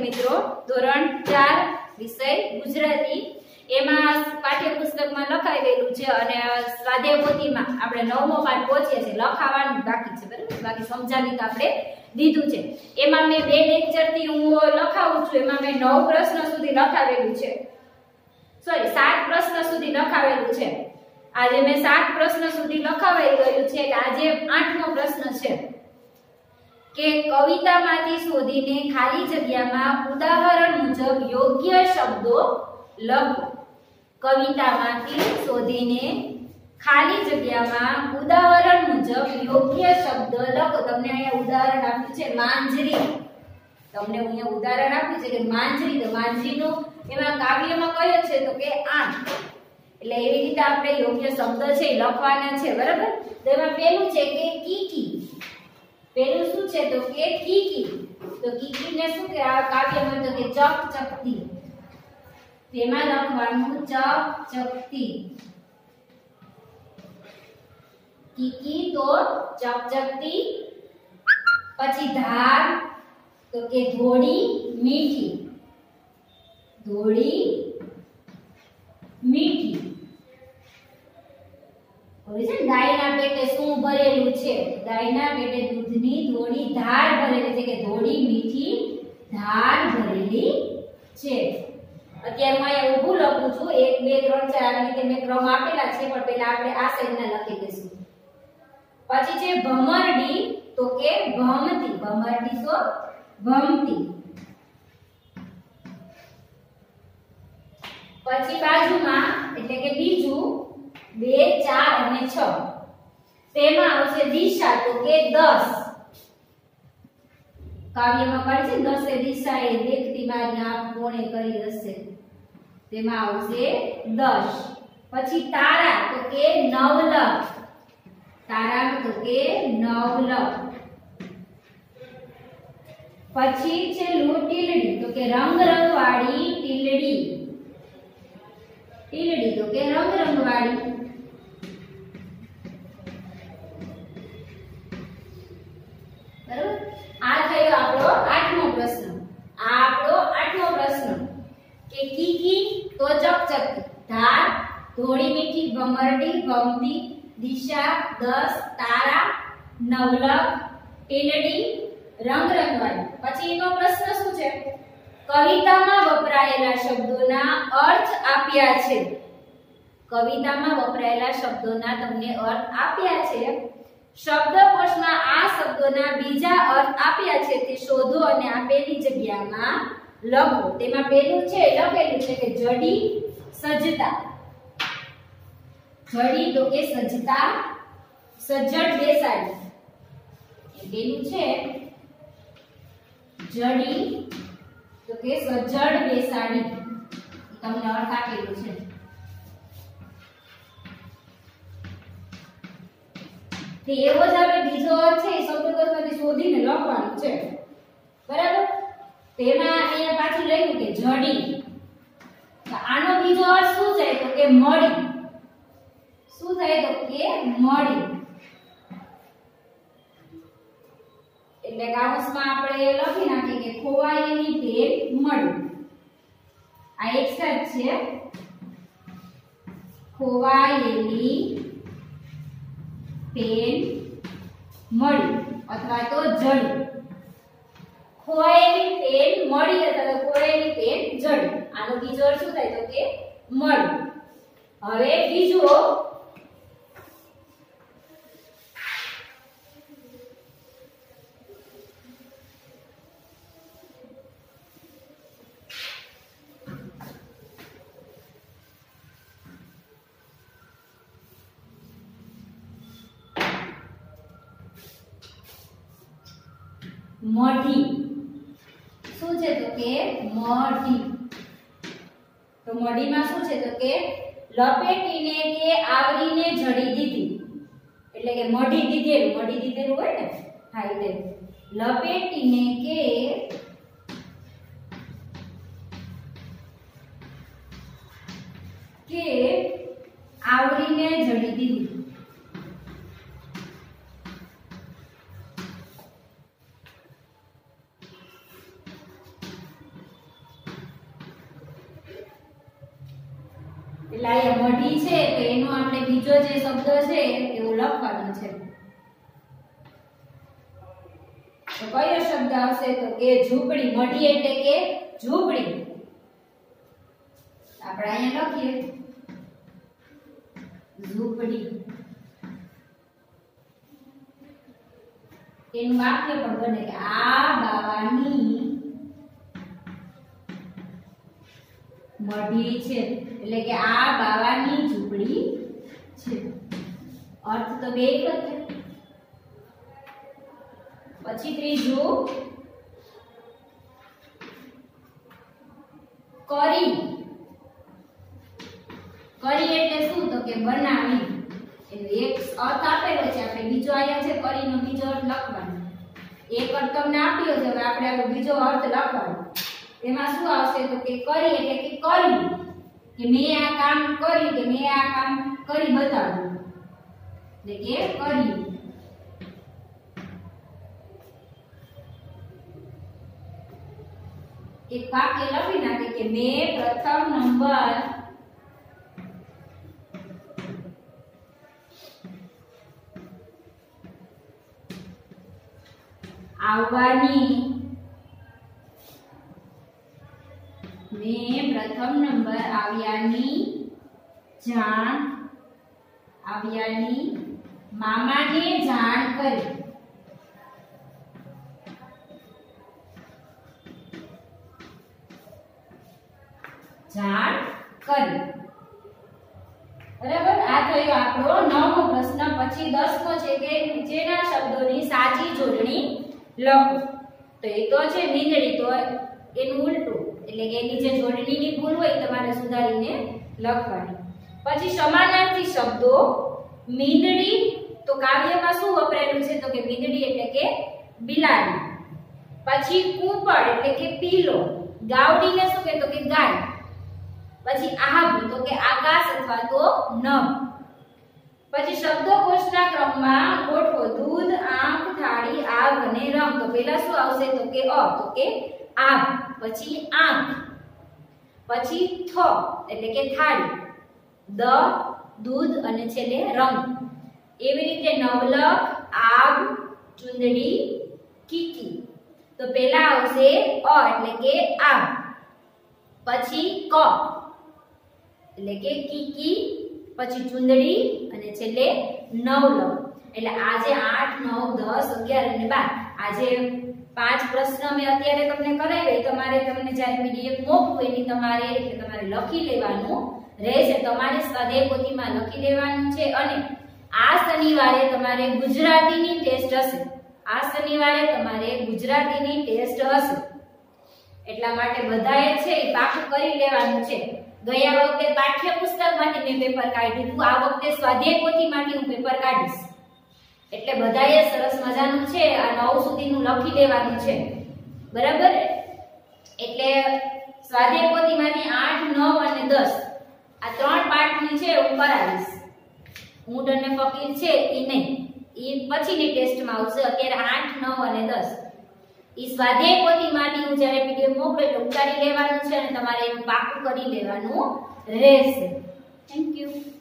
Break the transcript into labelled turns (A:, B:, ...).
A: મિત્રો ધોરણ 4 વિષય ગુજરાતી એમાં પાઠ્યપુસ્તકમાં લખાયેલું છે અને સ્વાધ્યાય પોથીમાં આપણે 9મો પાઠ પહોંચ્યા છે લખાવાનું બાકી છે બરાબર બાકી સમજાવી તો આપણે દીધું છે એમાં મેં બે લેક્ચર થી હું લખાવું છું એમાં મેં 9 પ્રશ્ન સુધી લખાવેલું છે સોરી 7 પ્રશ્ન સુધી લખાવેલું છે આજે મેં 7 પ્રશ્ન સુધી લખાવાઈ ગયું છે એટલે આજે 8મો પ્રશ્ન છે કે કવિતામાંથી શોધીને ખાલી જગ્યામાં ઉદાહરણ મુજબ યોગ્ય શબ્દો લખો કવિતામાંથી શોધીને ખાલી જગ્યામાં ઉદાહરણ મુજબ યોગ્ય શબ્દ લખો તમને અહીંયા ઉદાહરણ આપ્યું છે માંજરી તમને અહીંયા ઉદાહરણ આપ્યું છે કે માંજરી તો માંજરીનો એમાં કાવ્યમાં કયો છે તો કે આંખ એટલે એવી રીતે આપણે યોગ્ય શબ્દ છે લખવાના છે બરાબર તો એમાં પહેલું છે કે કીકી પહેલું શું છે તો કે કીકી તો કીકીને શું કે આ કાવ્યમાં તો કે ચકચકતી તેમાં લખવાનું ચકચકતી કીકી તો ચકચકતી પછી ધાર તો કે થોડી મીઠી થોડી મીઠી હવે છે ગાયના પેટે શું ભરેલું છે ગાયના પેટે દૂધની થોડી ધાર ભરેલી છે કે થોડી મીઠી ધાર ભરેલી છે અત્યારે હું અહીંયા ઊભું લખું છું 1 2 3 4 આવી રીતે મેં ક્રમ આપેલા છે પણ પહેલા આપણે આ સાઈડના લખી દઈશું પછી છે ભમરડી તો કે ભમતી ભમરડી તો ભમતી પછી બાજુમાં એટલે કે બીજું 2 4 અને 6 તેમાં આવશે દિશા તો કે 10 કાવ્યમાં કહે છે 10 દિશાએ દેખતી મારી આંખ કોણે કરી હશે તેમાં આવશે 10 પછી તારા તો કે નવલખ તારા તો કે નવલખ પછી છે ટીલડી તો કે રંગ રંગવાળી ટીલડી ટીલડી તો કે રંગ રંગવાળી બરાબર આ થયો આપણો 8મો પ્રશ્ન આ આપણો 8મો પ્રશ્ન કે કીકી તો ચકચકતી ધાર થોડી મીઠી ભમરડી ભમતી દિશા 10 તારા નવલખ ટીલડી રંગ રંગવાળી પછી એનો પ્રશ્ન શું છે કવિતામાં વપરાયેલા શબ્દોના અર્થ આપ્યા છે કવિતામાં વપરાયેલા શબ્દોના તમને અર્થ આપ્યા છે શબ્દકોશમાં આ શબ્દોના બીજા અર્થ આપ્યા છે તે શોધો અને આપેલી જગ્યામાં લખો તેમાં પહેલું છે લખેલું છે કે જડી સજતા જડી તો કે સજતા સજ્જડ બેસાડી એ પહેલું છે જડી તો કે સજ્જડ બેસાડી તમને અર્થ આપેલું છે તે એવો જ આપણે બીજો અર્થ છે શબ્દકોશમાંથી શોધીને લખવાનું છે બરાબર તેમાં અહીંયા પાછું લખ્યું કે જડી તો આનો બીજો અર્થ શું છે તો કે મળી શું થાય તો કે મળી એટલે કાઉન્સમાં આપણે લખી નાખીએ કે ખોવાયેલી પેન મળી આ એક શબ્દ છે ખોવાયેલી પેન મળી અથવા તો જડી ખોવાયેલી પેન મળી અથવા તો ખોવાયેલી પેન જડી આનો બીજો અર્થ શું થાય તો કે મળી હવે બીજો મઢી શું છે તો કે મઢી તો મઢીમાં શું છે તો કે લપેટીને કે આવરીને જડી દીધી એટલે કે મઢી દીધેલું હોય ને હા એટલે લપેટીને કે આવરીને જડી દીધી એટલે અહીંયા મઢી છે તો એનો આપણે બીજો જે શબ્દ છે એવું લખવાનું છે. તો કયો શબ્દ આવશે તો કે ઝૂંપડી. મઢી એટલે કે ઝૂંપડી. આપણે અહીંયા લખીએ ઝૂંપડી. એનું વાક્ય પણ બને કે આ બાવાની મઢી છે, એટલે કે આ બાવાની ઝૂંપડી છે. અર્થ તો બે એક જ છે. પછી ત્રીજું કરી. કરી એટલે શું તો કે બનાવી. એનો એક અર્થ આપેલો છે, આપણે બીજો આયા છે કરીનો બીજો અર્થ લખવાનો. એક અર્થ તમને આપ્યો છે, હવે આપણે આનો બીજો અર્થ લખવાનો. એમાં શું આવશે તો કે કરી એટલે કે કર્યું, કે મેં આ કામ કર્યું, કે મેં આ કામ કરી બતાવ્યું, એટલે કે કર્યું. એક વાક્ય લખી નાખે કે મેં પ્રથમ નંબર આવવાની, મેં પ્રથમ નંબર આવ્યાની મામાને જાણ કરી. જાણ કરી. બરાબર. આ થયો આપણો 9મો પ્રશ્ન. પછી 10મો છે કે નીચેના શબ્દોની સાચી જોડણી લખો. તો એ તો છે મીંદડી, તો એનું ઉલટું એટલે કે એની જે જોડણીની ભૂલ હોય તમારે સુધારીને લખવાની. પછી સમાનાર્થી શબ્દો. મીંદડી તો કાવ્યમાં શું વપરાયેલું છે તો કે મીંદડી એટલે કે બિલાડી. પછી કૂપળ એટલે કે પીલો. ગાવડીને શું કહે તો કે ગાય. પછી આભ તો કે આકાશ અથવા તો નભ. પછી શબ્દકોશના ક્રમમાં ગોઠવો. દૂધ, આંખ, થાળી, આગ અને રંગ. તો પહેલા શું આવશે તો કે તો કે આગ. પછી આંખ. પછી થ એટલે કે થાળી. દ દૂધ અને છેલ્લે રંગ. એવી રીતે નવલખ, આગ, ચુંદડી, કીકી. તો પહેલા આવશે એટલે કે આગ. પછી ક એટલે કે કીકી, પછી ચુંદડી અને છેલ્લે નવલખ. એટલે આજે 8, 9, 10, 11 અને 12 આજે 5 પ્રશ્ન મેં અત્યારે તમને કરાવ્યા. તમારે તમને જ્યારે પીડીએફ મોકલું એની તમારે લખી લેવાનું રહેશે. તમારે સ્વાધ્યાય પોથીમાં લખી લેવાનું છે. અને આ શનિવારે તમારે ગુજરાતીની ટેસ્ટ હશે. આ શનિવારે તમારે ગુજરાતીની ટેસ્ટ હશે. એટલા માટે બધાએ છે એ પાકું કરી લેવાનું છે. ગયા વખતે પાઠ્યપુસ્તકમાંથી મેં પેપર કાઢ્યું હતું, આ વખતે સ્વાધ્યાય પોથીમાંથી હું પેપર કાઢીશ. એટલે બધાએ સરસ મજાનું છે આ 9 સુધીનું લખી લેવાનું છે. બરાબર. એટલે સ્વાધ્યાય પોથીમાંથી 8, 9 અને 10 આ 3 પાઠની છે હું કરાવીશ. ઊંટ અને ફકીર છે એ નહીં, એ પછીની ટેસ્ટમાં આવશે. અત્યારે 8, 9 અને 10 ઈ સ્વાધ્યાય પોથીમાંથી હું જ્યારે પીડીએફ મોકલું એટલે ઉતારી લેવાનું છે અને તમારે એનું પાકું કરી લેવાનું રહેશે. Thank you.